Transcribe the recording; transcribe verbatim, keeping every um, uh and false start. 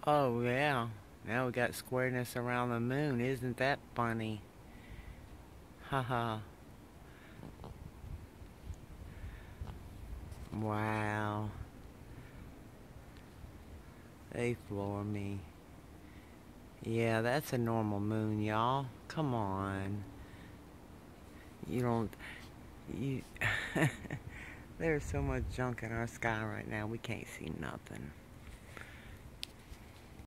Oh, yeah. Now we got squareness around the moon. Isn't that funny? Haha. Wow. They floor me. Yeah, that's a normal moon, y'all. Come on. You don't... You... There's so much junk in our sky right now, we can't see nothing.